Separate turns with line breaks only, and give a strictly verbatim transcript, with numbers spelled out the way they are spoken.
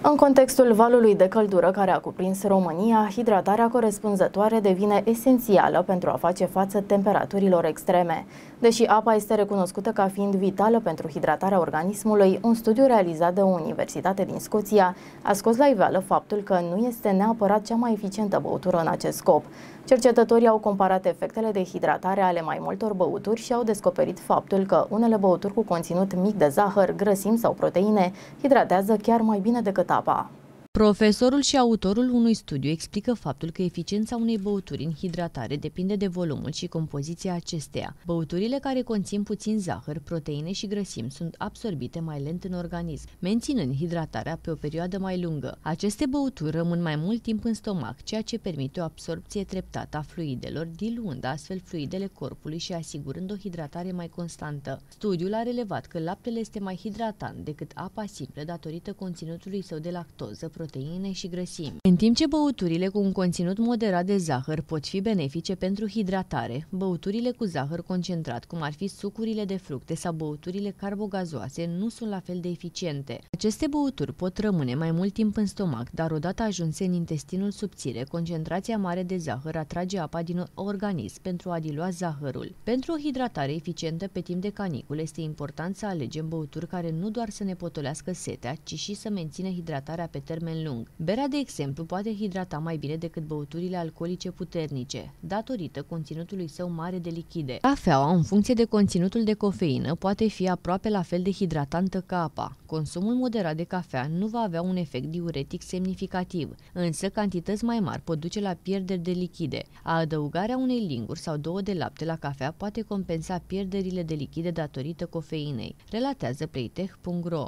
În contextul valului de căldură care a cuprins România, hidratarea corespunzătoare devine esențială pentru a face față temperaturilor extreme. Deși apa este recunoscută ca fiind vitală pentru hidratarea organismului, un studiu realizat de o universitate din Scoția a scos la iveală faptul că nu este neapărat cea mai eficientă băutură în acest scop. Cercetătorii au comparat efectele de hidratare ale mai multor băuturi și au descoperit faptul că unele băuturi cu conținut mic de zahăr, grăsimi sau proteine hidratează chiar mai bine decât apa.
Profesorul și autorul unui studiu explică faptul că eficiența unei băuturi în hidratare depinde de volumul și compoziția acesteia. Băuturile care conțin puțin zahăr, proteine și grăsimi sunt absorbite mai lent în organism, menținând hidratarea pe o perioadă mai lungă. Aceste băuturi rămân mai mult timp în stomac, ceea ce permite o absorbție treptată a fluidelor, diluând astfel fluidele corpului și asigurând o hidratare mai constantă. Studiul a relevat că laptele este mai hidratant decât apa simplă datorită conținutului său de lactoză, proteine și grăsimi. În timp ce băuturile cu un conținut moderat de zahăr pot fi benefice pentru hidratare, băuturile cu zahăr concentrat, cum ar fi sucurile de fructe sau băuturile carbogazoase, nu sunt la fel de eficiente. Aceste băuturi pot rămâne mai mult timp în stomac, dar odată ajunse în intestinul subțire, concentrația mare de zahăr atrage apa din organism pentru a dilua zahărul. Pentru o hidratare eficientă pe timp de canicule, este important să alegem băuturi care nu doar să ne potolească setea, ci și să mențină hidratarea pe termen lung. Berea, de exemplu, poate hidrata mai bine decât băuturile alcoolice puternice, datorită conținutului său mare de lichide. Cafeaua, în funcție de conținutul de cofeină, poate fi aproape la fel de hidratantă ca apa. Consumul moderat de cafea nu va avea un efect diuretic semnificativ, însă cantități mai mari pot duce la pierderi de lichide. Adăugarea unei linguri sau două de lapte la cafea poate compensa pierderile de lichide datorită cofeinei, relatează playtech punct ro.